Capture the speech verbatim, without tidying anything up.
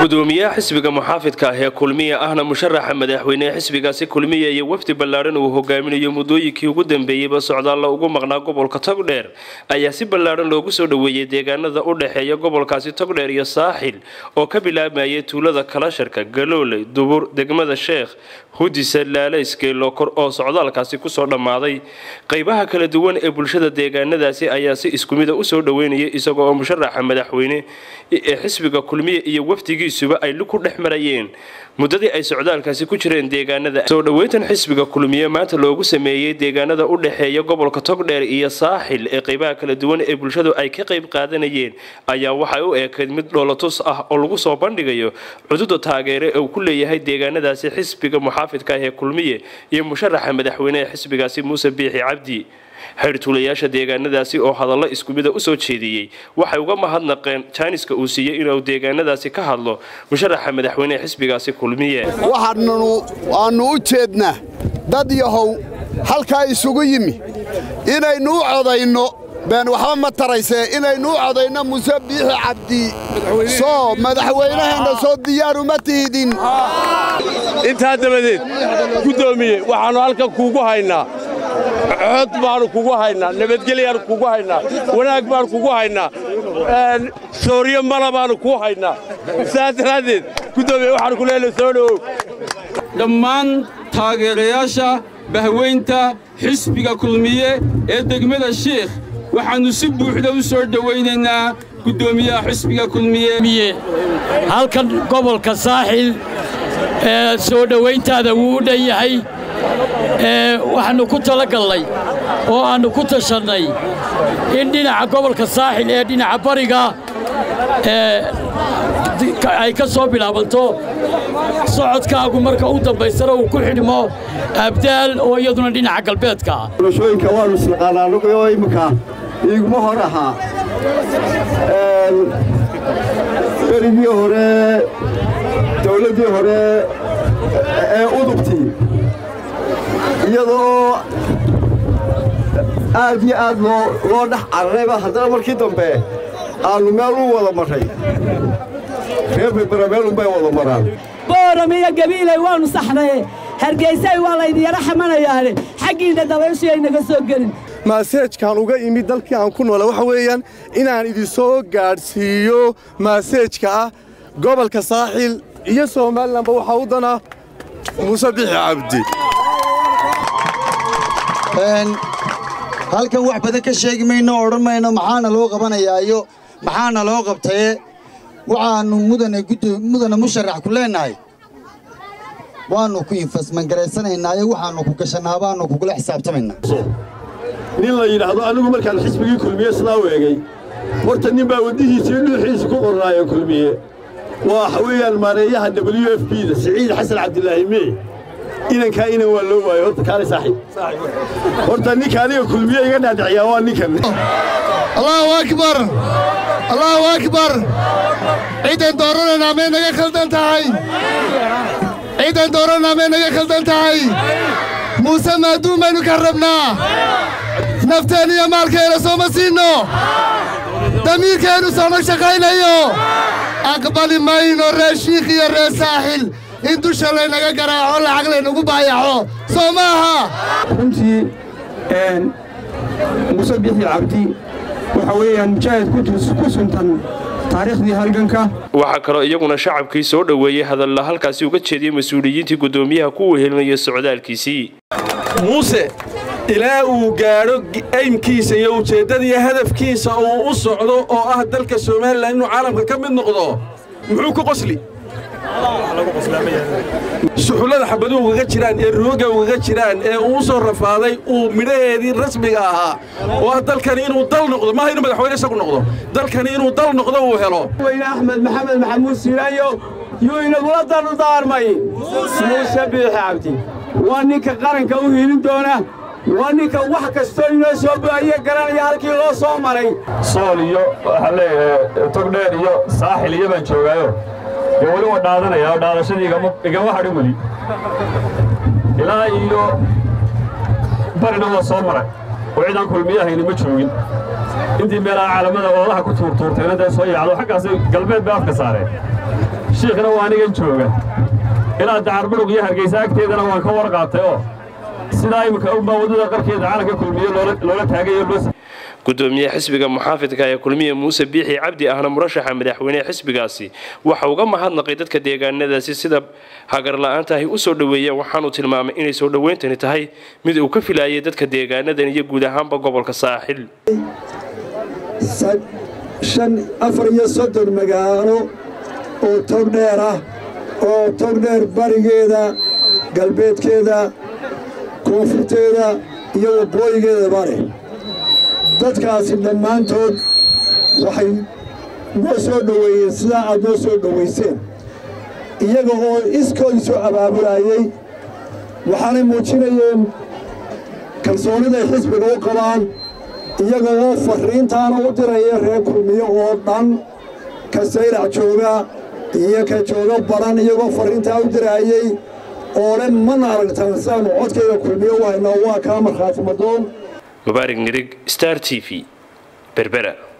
gudoomiyaha xisbiga muxaafidka ah ee kulmiye ahna musharaxa madaxweynaha xisbigaasi kulmiye iyo wafdi ballaaran uu hogaaminayo mudooyinkii ugu dambeeyayba socdaal ugu maqnaa gobolka Togdheer ayaa si ballaaran loogu soo dhaweeyay deegaanada u dhaxeeya gobolkaasi Togdheer iyo Saaxil oo ka bilaabmaya tuulada Kalasharka Galoole Dubur degmada Sheekh Hudisa Laaleyske Lokor oo socdaalkaasi ku soo dhamaaday qaybaha kala duwan ee bulshada deegaanadaasi ayaa si isku mid ah u soo dhaweynaya isagoo musharaxa madaxweyne ee xisbiga kulmiye iyo wafdigiisuba ay ku dhexmarayeen muddadii ay socdaalkaasi ku jireen deegaanada soo dhaweyntan xisbiga kulmiye maanta loogu sameeyay deegaanada u dhaxeeya gobolka Togdheer iyo Saaxil ee qaybaha kala duwan ee bulshadu ay ka qayb qaadanayeen ayaa waxa uu eekay mid dhoolatus ah oo lagu soo bandhigayo xuduudda taageere ee uu ku leeyahay deegaanadaasi xisbiga muxaafidka ah ee kulmiye iyo musharaxa madaxweynaha xisbigaasi Muuse Biixi Cabdi xirtuulayaasha deegaanadaasi oo hadallo isku mid ah u soo jeediyay waxay uga mahadnaqeen Chinese-ka uu siiyay inuu deegaanadaasi ka hadlo musharaxa madaxweynaha xisbigaasi kulmiye waxaanu aanu u jeednaa dad yahow halka isugu yimi inaynu u codayno baan waxba ma taraysay inaynu u codayno Muuse Biixi Cabdi soo madaxweynaheena soo diyaar uma tiidin inta dabadeed gudoomiye waxaanu halka kuugu haynaa cod baan kugu haynaa nabadgelyo kugu haynaa wanaag baan kugu haynaa een Soomaaliya malabaan ku haynaa saadaradeed gudoomiye waxaan ku leeyahay soo dhaw dhammaan taageerayaasha bahweynta xisbiga kulmiye ee degmada Sheekh waxaanu si buuxda u soo dhaweynaynaa gudoomiyaha xisbiga kulmiye halkan gobolka Saaxil ee soo dhaweyntaada wuu dhayahay ee waxaanu ku talagalnay oo aanu ku tashanay in dhinaca gobolka Saaxil ee dhinaca bariga ee ay ka soo bilaabanto socodkaagu marka uu dambaysana uu ku xidhmo abdaal oo iyaduna dhinaca galbeedka bulshooyinka waanu isqaanaa luqyo imka iguma horaha een berigii hore dawladii hore ee udubtii iyadoo aad iyo aad loo loo dhax carreeba haddana markii dambe aanu meel u wada maray reer berbera bay wada maraan booramiya gabiilay waanu saxnay hargeysay waa la idin raxmanayaan xaqiina dabayshay ay naga soo galin maaseejkan uga imid dalkii aan ku noolaa waxa weeyaan inaan idin soo gaarsiiyo maaseejka ah gobolka Saaxil iyo Soomaaliland waxa uu dana Muuse Biixi Cabdi een halkan wax badan ka sheegi mayno oran mayno maxaana loo qabanayaayo maxaana loo qabtay waxaanu mudane guddo mudane musharax ku leenahay waanu ku infasman gareysanaynaa waxaanu ku gashanaabaan ku kula xisaabtamaynaa nin la yiraahdo anigu markaan xisbigii kulmiye sida weegay horta nin baa wadihiisa dhuuxiisa ku qornaayo kulmiye waxa weeyaan maareeyaha W F P da Saciid Xasan Cabdilaahi Mee inanka ina waa loo waayo horta kaali saaxiib horta ninka aniga kulmiye iga dhaadiciyaa waa ninkan Allahu akbar Allahu akbar ciidan dooranayna ma naga khaldan tahay ciidan dooranayna ma naga khaldan tahay Muuse maaduumaynu ka rabnaa nafteena iyo maalkeena soo ma siino damiirkeenu soo shaqaynayo aqbali mayno raashiq iyo reer Saaxil in dusha la naga garaaco lacag la nagu baayaco Soomaha runtii een Muuse Biixi Cabdi waxa weeyaan mujaahid ku suntan taariikhdii halganka waxa kale iyaguna shacabkii soo dhaweeyay hadal la halkaasi uga jeediyay mas'uuliyiintii gudoomiyaha ku wehelnaya socdaalkiisii Muuse ilaa uu gaaro aymkiisa iyo ujeedadii hadafkiisa uu u socdo oo ah dalka Soomaaliland inuu caalamka ka mid noqdo muxuu ku qosli suxulada xabaduhu uga jiraan ee rooga uga jiraan ee uu soo rafaaday uu midhaheedii rasmiga ahaa oo dalkan inuu dal noqdo ma hayno madaxweyne isagu noqdo dalkan inuu dal noqdo uu helo wayna Axmed Maxamed Maxamuud Siiraayo iyo inagu la dardaarmay Muuse Biixi Cabdi waa ninka qaranka u helin doona waa ninka wax kasto inoo soo baahiye garanaya halkii loo soo maray sool iyo hale Togdheer iyo Saaxil iyo baan joogaayo wali waa dhaadanaya dhaadashadii igama igama hadhin wali ilaa iyo barina waa soo maray oo ciidan kulmiyaha ma joogin intii meelaha caalamada walaha ku tuurtuurtayna soo yaacdo xaggaas galbeed baa afka saareen shiikhna waa anigan jooga ilaa dacarburuq iyo hargeysa agteedana waan ka warqaatay oo sidaa imika unbaa waddada qarkeeda calanka kulmiye loola taagayo loo gudoomiye xisbiga muxaafidka ee kulmiye muuse biixi cabdi ahna murashaxa madaxweynaha xisbigaasi waxa uga mahadnaqay dadka deegaanadaasi sida hagar la'aanta ay u soo dhaweeyeen waxaanu tilmaamay inay soo dhaweyntani tahay mid uu ka filayay dadka deegaanadan iyo guud ahaanba gobolka saaxil shan afar iyo soddon magaalo oo togdheer ah oo togdheer barigeeda galbeedkeeda koonfurteeda iyo waqooyigeedaba leh dadkaasi dhammaantood waxay noo soo dhoweeyeen sidaa aad noo soo dhowayseen iyaga oo iskood soo abaabulayey waxaanay muujinayeen kalsooniday xisbiga u qabaan iyaga oo farriintaana u diraya reer kulmiye oo dhan ka saylac jooga iyo ka jooga baran iyagoo farriintaa u dirayey oo le mana aragtaan saanu codkayga kulmiye u haynaa waa kaa markhaati madoon mubaarig nirig star t v berbera